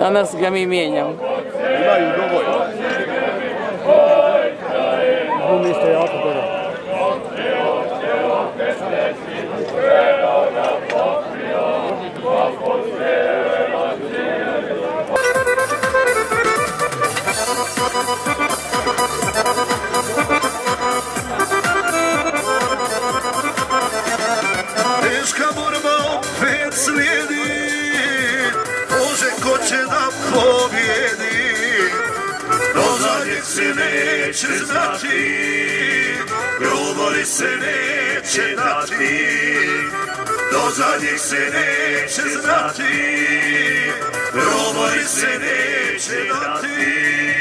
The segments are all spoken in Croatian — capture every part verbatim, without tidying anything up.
Danas ga mi mijenjamo. Imaju dovoljno. Bumi isto jako dobro. Teška borba opet slijedi, Bože ko će da pobjedi, do zadnjeg se neće znati, ljubavi se neće dati, do zadnjeg se neće znati, ljubavi se neće dati.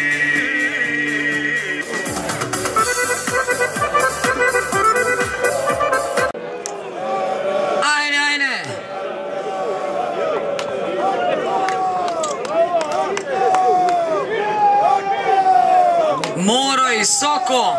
Moro i Soko.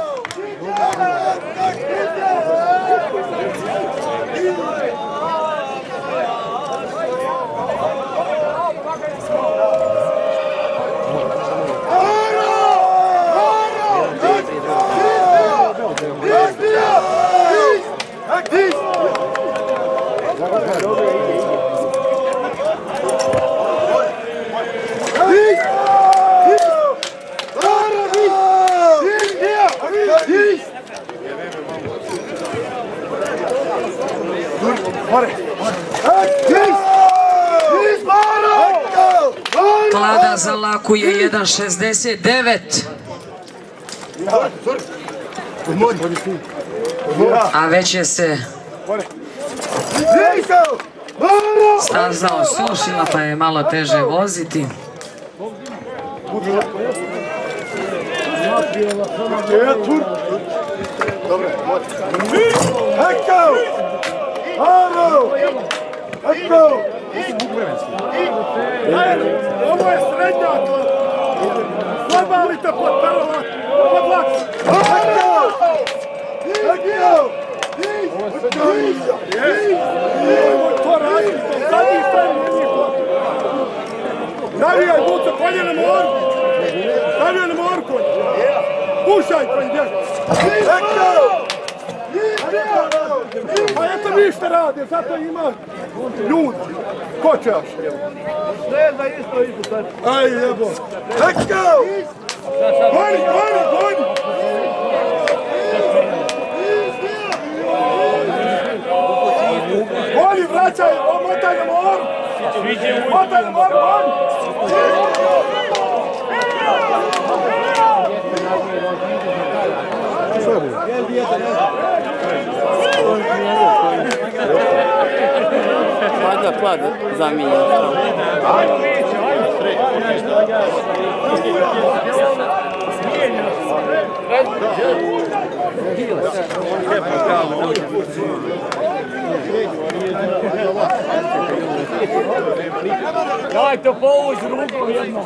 Klada za Laku je jedan šezdeset devet. A već je se staza osušila pa je malo teže voziti. Ovo je srednja klasa. Slobalite pod prvo, pod laks. To radite, zadnji strani nije klasa. Navijaj buca, konje na moru. Navijaj na moru konje. Pušaj konje, bježi. Pa eto ništa radi, zato ima ljudi. Ko će još? Sve za isto idu sad. Aj jebo. Let's go! Goni, goni, goni! Goni, vraćaj, motaj na moru! Motaj na moru, goni! Klada, klada, zamijenja. Dajte povuć rukom jednom.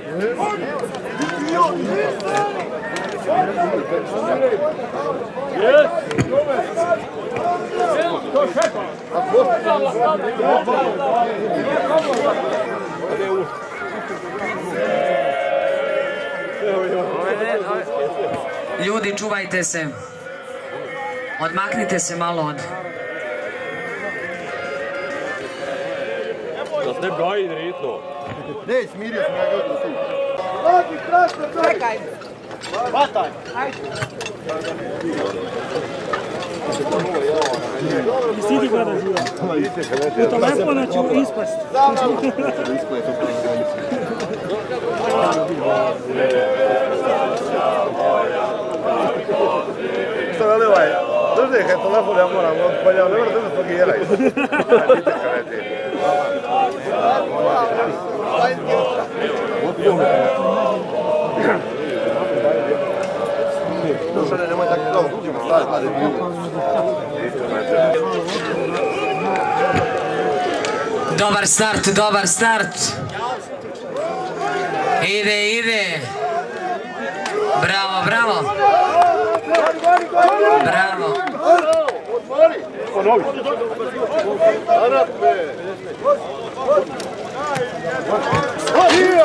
Ljudi, čuvajte se. Odmaknite se malo od... Da ste gaji ritno. Ne, smirio sam ja ga tu. Laki, strašno, čekaj. Vataj. Ajde. I sidi gleda živa. U telefona ću ispast. Što veli ovaj, drži kaj telefon, ja moram odpoljati, ne moram drži stogiraj. Vidite kaj ti. Dušane, nemoj tako dobro, uđemo staviti mlade biju. Dobar start, dobar start. Ide, ide. Bravo, bravo. Bravo. Ponovi. Arap me.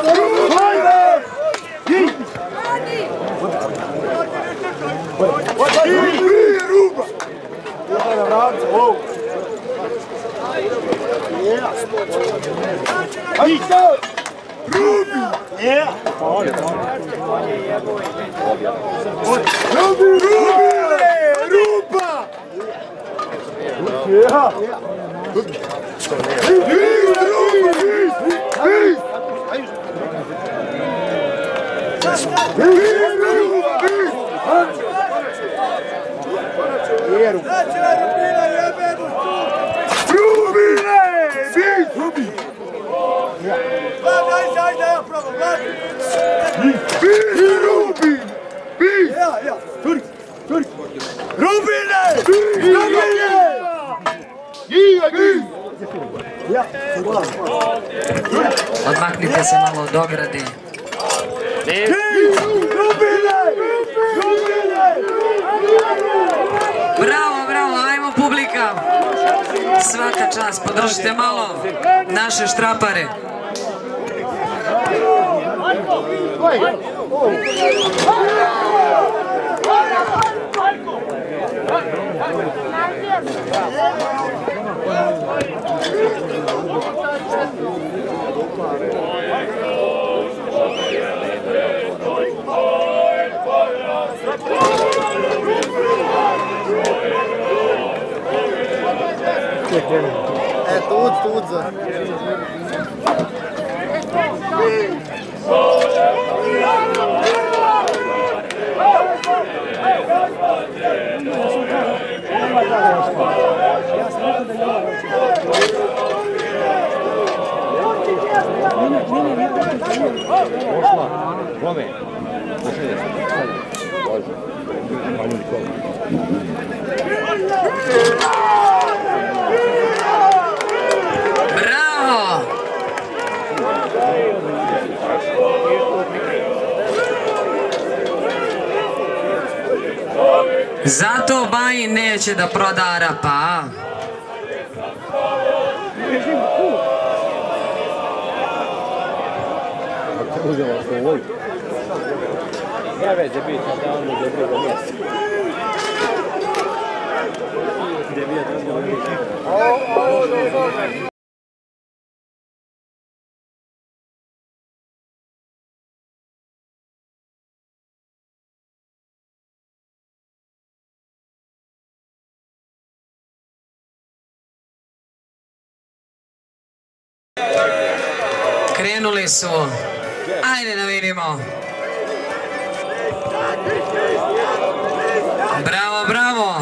Odmaknite se malo od ograde. Bravo, bravo, ajmo publika. Svaka čast, podržite malo naše štrapare. É tudo, tudo. Bravo! Zato Bajin neće da proda Arapa, a? Krenuli su. Ajde da vidimo. Bravo, bravo.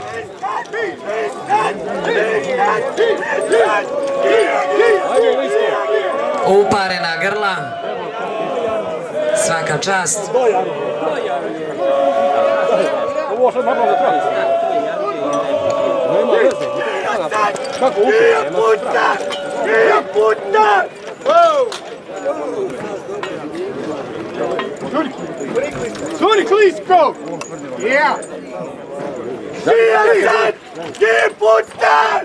Uparena grla. Svaka čast. Kako upije? Puta! Nije puta! Zuri klisko! Ja! Nije sad! Nije puta!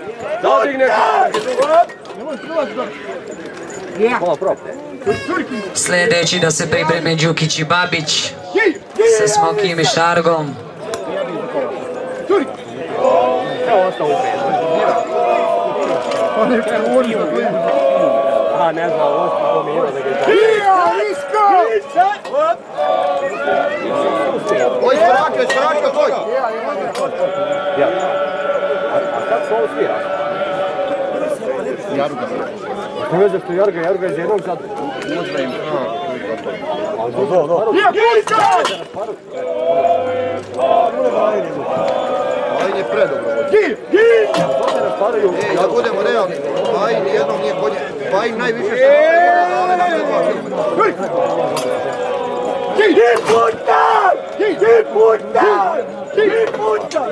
Sljedeći da se pripreme Đukić i Babić sa Smokim i Šargom. A, ne znam, ovo što pomirao da ga je tako. Oj, spraka, spraka, tvoj! Ja. A sad se ovo svira? Jaruga. Što veze što Jaruga, Jaruga iz jednog sad. Možda im. Ali do, do, do. Bajin je predobro. E, da budemo realni. Bajin nijednom nije konje. Bajin najviše se napravio, ali nam je dva kilometra. Nije puta! Nije puta! Nije puta!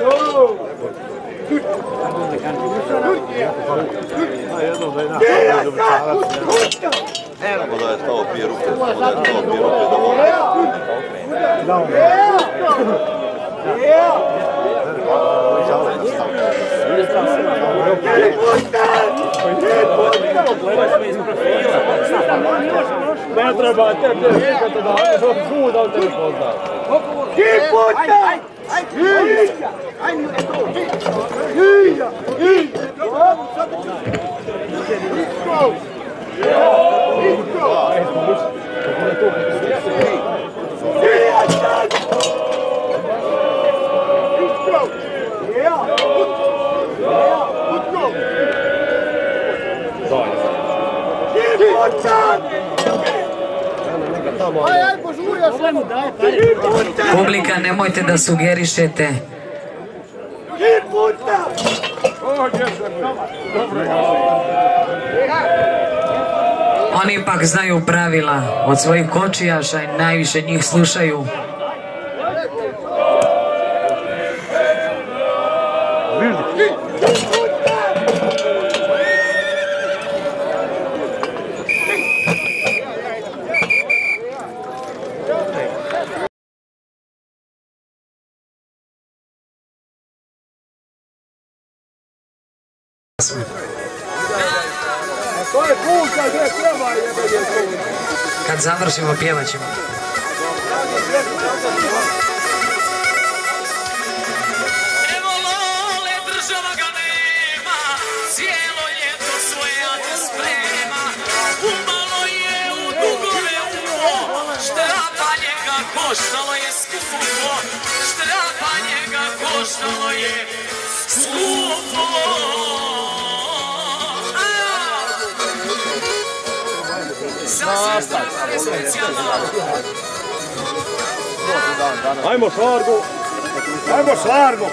Evo da je stao pije ruke, da je stao pije ruke da vole. Ne treba te te vikati da put da te ne pozna. Nije puta! Publika, nemojte da sugerišete. Oni ipak znaju pravila od svojih kočijaša i najviše njih slušaju. Kad završimo, pjevat ćemo. Evo Lole, država ga nema, cijelo ljeto svoje ate sprema. Umalo je u dugove uvo, štrapanje ga koštalo je skupo, štrapanje ga koštalo je skupo. Ajmo šlargu! Ajmo šlargu!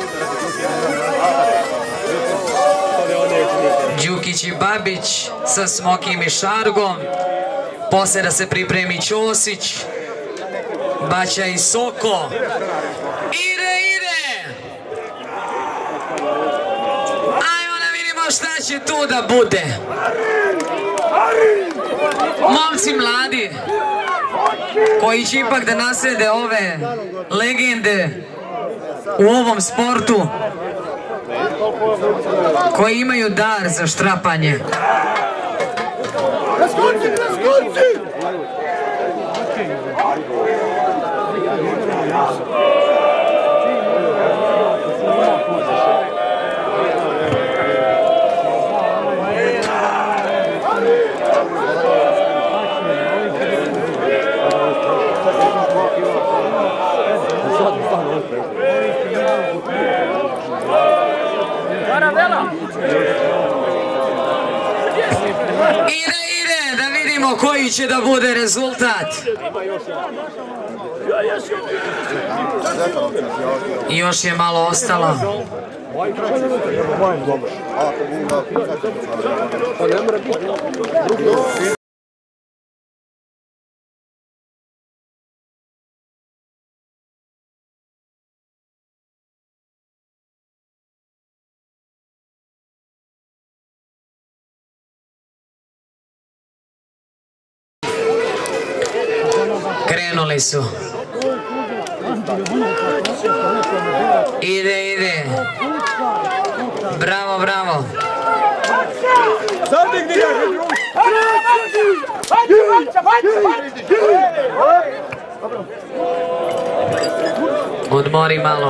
Đukić i Babić sa Smokim i Šargom. Posle da se pripremi Ćosić. Baća i Soko. Ide, ide! Ajmo da vidimo šta će tu da bude. Momci mladi, koji će ipak da naslede ove legende u ovom sportu, koji imaju dar za štrapanje. Ide, ide, da vidimo koji će da bude rezultat. Još je malo ostalo. Krenuli su. Ide, ide. Bravo, bravo. Odmori malo.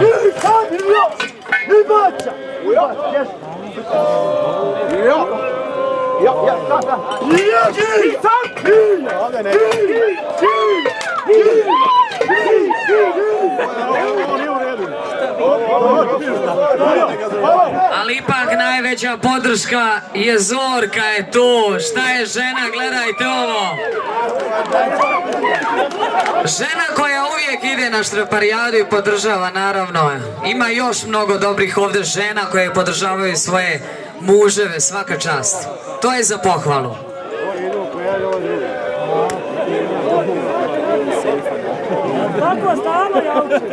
Ali ipak najveća podrška je Zorka je tu. Šta je žena? Gledajte ovo. Žena koja uvijek ide na štraparijadu i podržava, naravno. Ima još mnogo dobrih ovdje žena koje podržavaju svoje muževe, svaka čast. To je za pohvalu. Tako stalo, javče!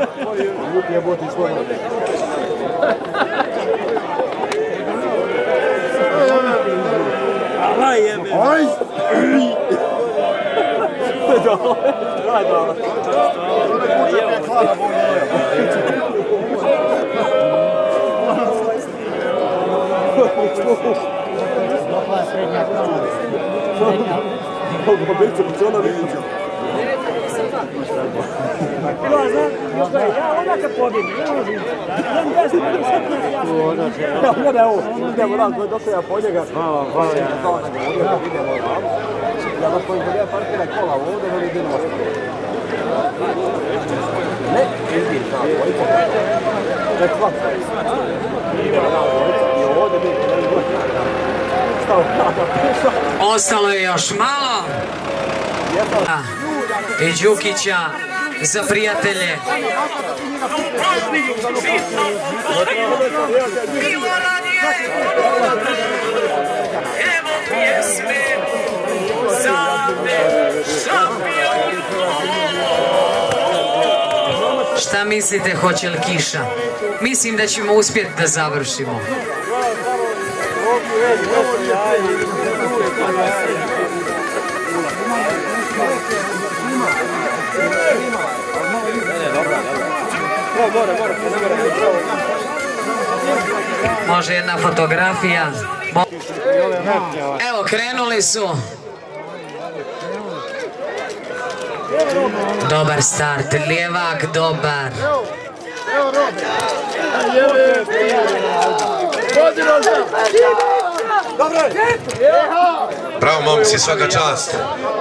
Aj, jebe! Aj! Daj, daj! Srednja. Srednja. Ja onda kad pobjedim, ne možem. Jedan deset, deset, deset, ja. Gledaj ovo, idemo raz, dok ja po njega. Hvala, hvala. Idemo raz. Ja vas koji bolje parkira kola ovdje, ne vidim vas. Ne, izbir, znam, dvojica. Ne, svak. Idemo raz, dvojica. I ovdje bi... Ostalo je još malo. I Đukića za prijatelje. Evo pjesme za te šampion. Šta mislite, hoće li kiša? Mislim da ćemo uspjeti da završimo. Može jedna fotografija. Evo, krenuli su. Dobar start, lijevak, dobar. Bravo, momci, svaka čast.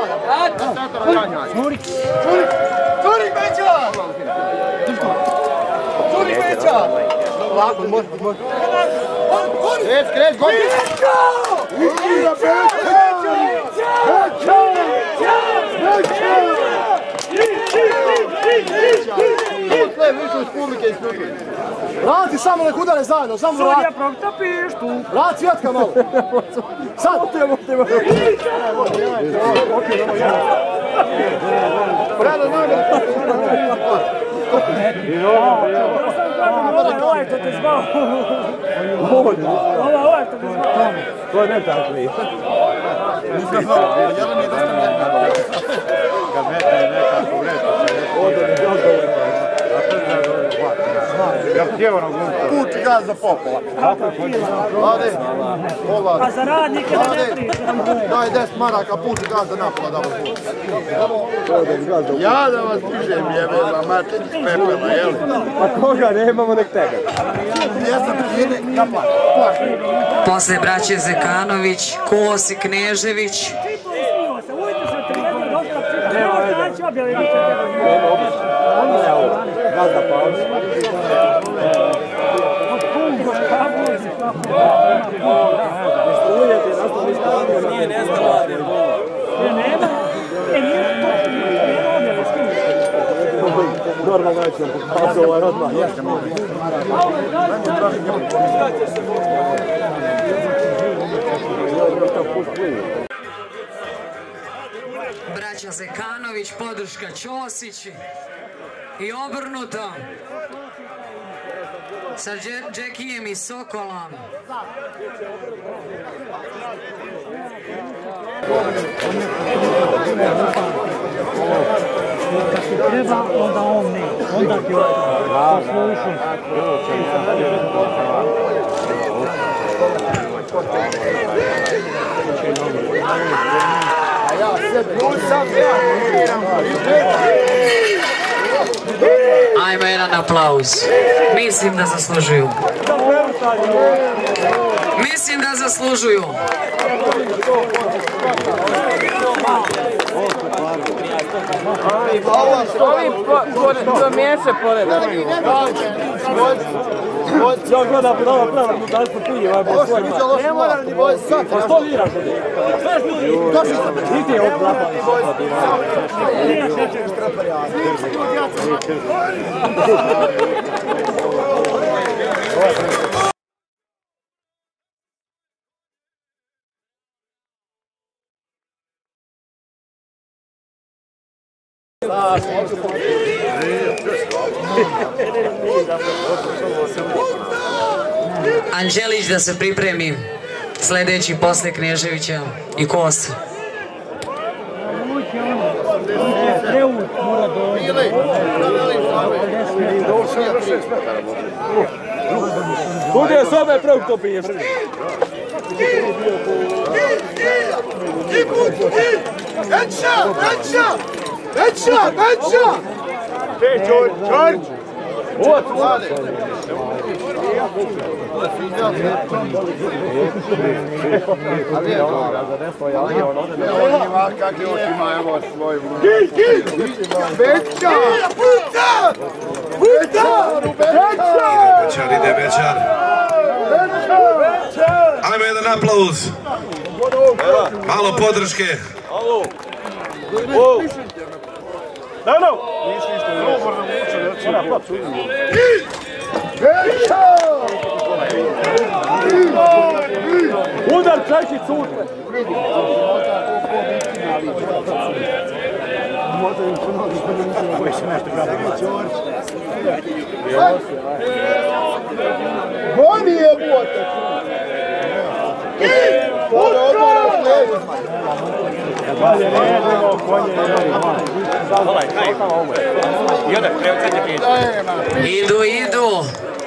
Curi Beća! Curi Beća! Lako, može, može. Kreć, kreć, godi! Beća! Beća! Beća! Beća! Sve više iz publike isključuju. Vrati samo nek udare zajedno, samo vrati. Sudija prokta pištu. Vrati Cvjetka malo. Sad. Brado, noga. Ovaj to te zvao. Ovaj to te zvao. To je ne tako i. Nisam znao, jedan nije dosta mjena. Kad metne nekako u redu. Ovdje ne znam da je. Puči gaz za popola. Vlade, pola. A za radnike da ne pričam. Daj deset maraka, puči gaz za napola da vas puči. Ja da vas pišem jebela, mater iz pepela, jel? Pa koga nemamo nek tebe. Jesam prije, ja plašim. Posle braće Zekanović, Kos i Knežević. Gazda pauza. Nije nestala. Nema. E, nije to. Nema objave, s kim? Normalno neću nam pokazati ovaj odmah. Braća Zekanović, podrška Ćosić i obrnuto sa Džekijem i Sokolom. Kad ti treba, onda on ne. Onda ti poslušam. Ajmo jedan aplauz. Mislim da zaslužuju. Mislim da zaslužuju. Ovi promiješe pored. Ja gledam pod ovo pravo, da li smo pili, ovaj bo svoj ima. Ne moram ni boj sad. Pa što viraš ovdje? Sve što ljudi? Došli sam. Idi je ovdje napad. Anđelić da se pripremi, sljedeći posle Kneževića i Kosa. Bude sobe prvog to piješ. Headshot! Headshot! Headshot! Headshot! Te, Čorć, Čorć! Uvod, uvod! Kakve očima, evo svoj... Bečar! Puta! Puta! Bečar, ide Bečar. Ajmo jedan aplauz. Malo podrške. Dano! Udar čekić sutra! Goni je bote! Idu, idu.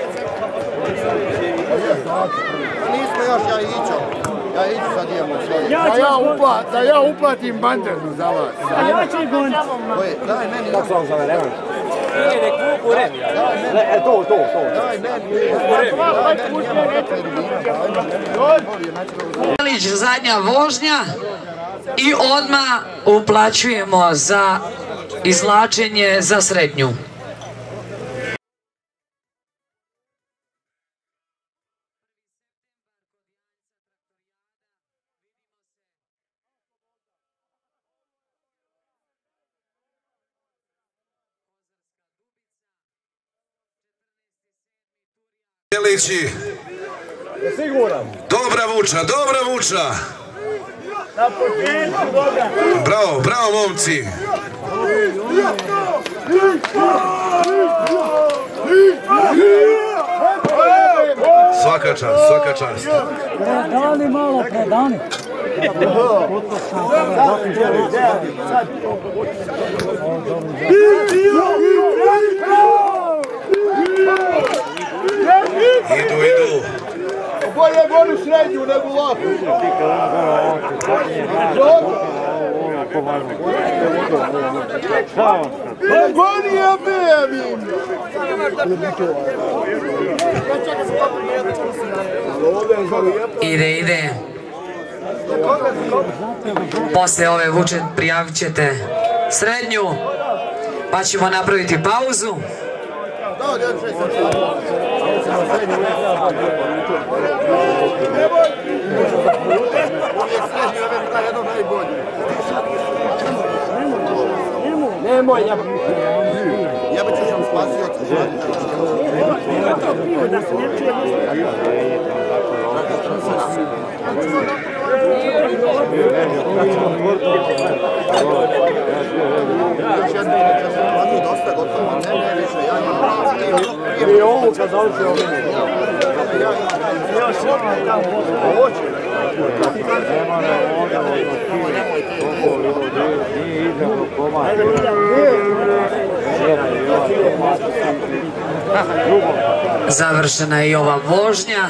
Nismo još, ja iću. Ja iću sad idemo svoje. Da ja uplatim bandernu za vas. A ja ću ih goniti. Daj meni. Kako se on zove, ne možeš? Nije nek vuku remi. E, to, to, to. Daj meni. Ilić, zadnja vožnja i odmah uplaćujemo za izvlačenje za srednju. Ilići. Dobra vuča, dobra vuča. Na početku, dobra. Bravo, bravo momci. Svaka čast, svaka čast. Predani malo, predani. Idu, idu. Bolje goni srednju nego laku. Goni je bebim. Ide, ide. Posle ove vuče prijavit ćete srednju, pa ćemo napraviti pauzu. Nemoj, ja bih... Ja bih ću vam spasio. Dosta gotovo, ne više, ja imam... I ovu kad završi ovu. Još ovdje tamo hoće. Završena je i ova vožnja.